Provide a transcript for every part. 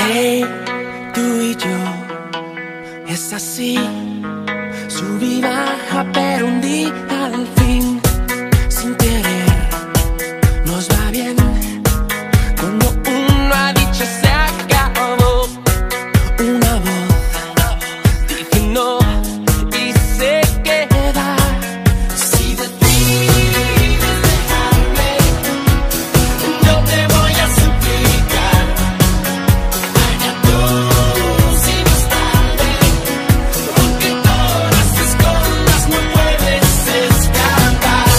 Hey, tú y yo, es así, sub y baja, pero un día al fin, sin querer, nos va bien. Cuando uno ha dicho se acabó, una voz dice no y se queda. Si decides dejarme, no te voy a suplicar. Allá tú, si no es tarde, porque todas te escondas no puedes escapar.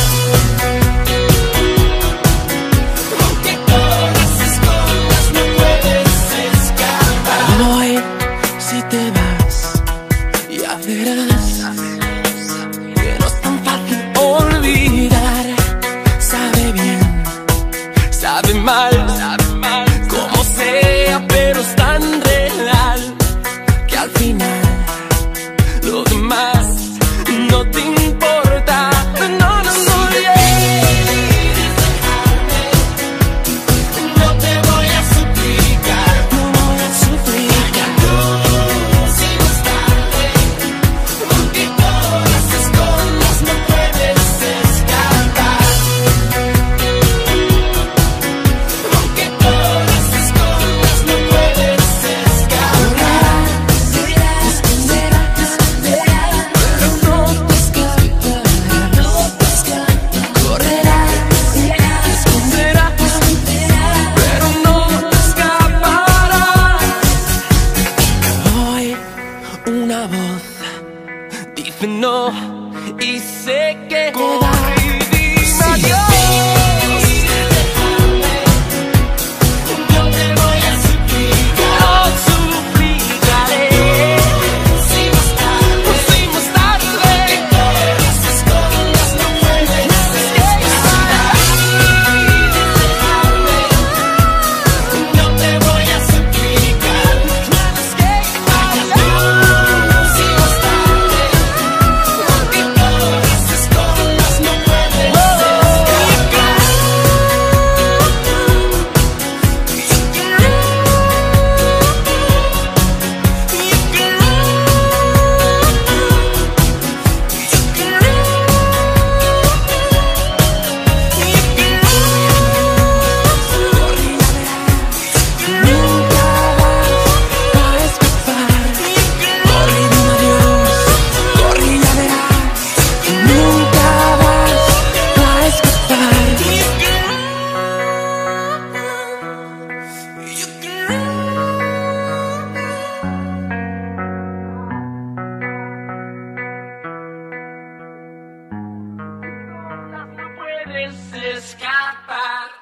Porque todas te escondas no puedes escapar. Hoy, si te vas, ya verás que no es tan fácil olvidar. Sabe bien, sabe mal, como sea, pero es tan real que al final lo demás no te importa. No, no, no, no te voy a suplicar, no voy a suplicar. Tú, si no es tarde, porque todas te escondas no puedes escapar. Porque todas te escondas no puedes escapar. Pero no te escaparás. Hoy una voz dice no y sé que corre y dime adiós. No te voy a suplicar, no suplicaré. Si más tarde, porque todas te escondas no puedes escapar. No te voy a suplicar, si más tarde, porque todas te escondas no puedes escapar. Nunca vas a escapar. Corre y dime adiós, corre y ya verás que nunca vas a escapar. No puedes escapar.